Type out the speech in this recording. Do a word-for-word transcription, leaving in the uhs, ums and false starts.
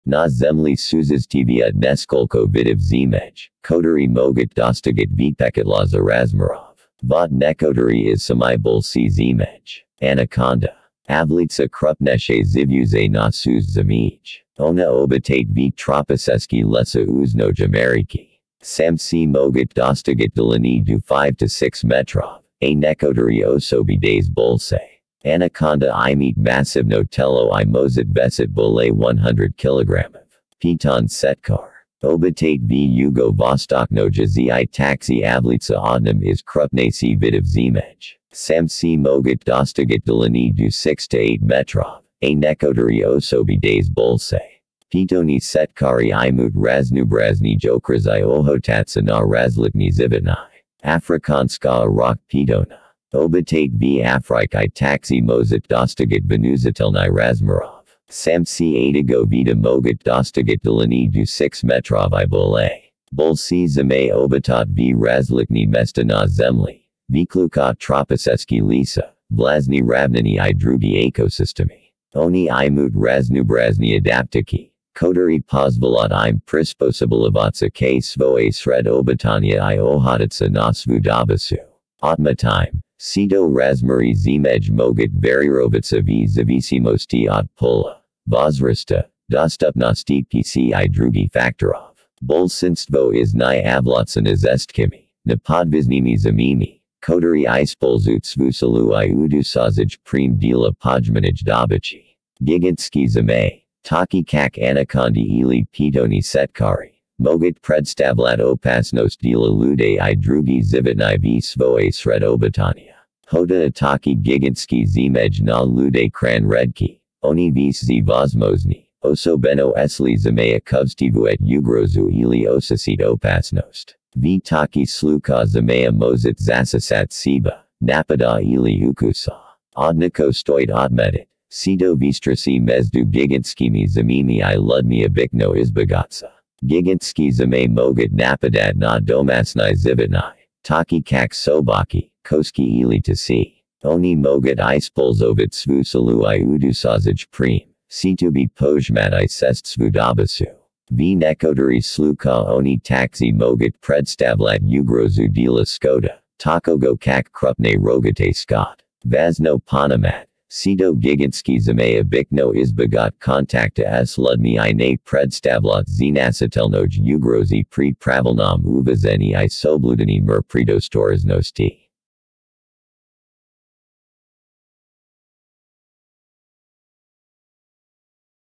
Na zemli suzes tvia neskolko vidiv zemej, kodari mogat dostagat vipekatla Razmarov. Vod nekodari is samai bolsi zemej. Anaconda. Avlitsa krupneshe zivuze na suz zemij. Ona obitate v tropiseski lesa uzno jamariki. Samsi mogat dostagat delani du five to six metrov. A nekodari osobi days bolse. Anaconda I meet massive notello I mozit vesit bole one hundred kilogram of. Piton setkar. Obitate v Yugo Vostoknoja zi I taxi avlitsa odnum is krupnasi vidiv zemej. Samsi mogat dostagat delani du six to eight metrov. A nekodari osobi days bolse. Pitoni setkari imut raznubrazni jokrazai ohotatsa na razlikni zivitnai. Afrikanska rock pitona. Obitate v Afrik I taxi mozit dostagat venuzitilni Razmarov. Samsi adago vita mogat dostagat delani du six metrov I bole. Bolsi zame obitat v razlikni mesta na zemli. Vikluka tropiseski lisa. Vlazni ravnani I drugi ecosystemi. Oni imut raznubrazni adaptiki. Kodari pozvolat im prisposibilivatsa k svoje sred obitania I ohatatsa na svudabasu. Atma time. Sito razmari zemej mogat varirovitsa v zavisimosti od pula. Vozrista. Dostupnosti pc I drugi faktorov. Bolsinstvo is ni avlotsan izestkimi. Napodviznimi zamimi. Kodari I spolzut svusalu I udusazaj prim dila pojmanij dobici. Gigantski zame. Taki kak anacondi ili pitoni setkari. Mogat predstavlat opasnos dela lude I drugi zivitni v svoje sred obitania. Hoda ataki gigantski zemej na lude kran redki. Oni vis z vozmozni. Osobeno esli zamea kovstivu et ugrozu ili osasit opasnost. V taki sluka zamea mozit zasasat siba. Napada ili ukusa. Odniko stoit odmedit. Sito vistrasi mezdu gigantskimi zamimi I ludmi abikno izbagatsa. Gigantski zame mogat napadat na domasni zivitni. Taki kak sobaki, koski ili tasi. Oni mogat I spolzovit svusalu I udusazaj prim. Situbi pojmat I sest svudabasu. V nekodari sluka oni taxi mogat predstavlat ugrozu dela skoda. Takogo kak krupne rogate scott. Vazno panamat. Sito gigantski zamea bikno izbagat kontakta s ludmi I ne predstavlat zinasitelnoj ugrozi pri pravilnam uvazeni I sobludani mer predostoroznosti.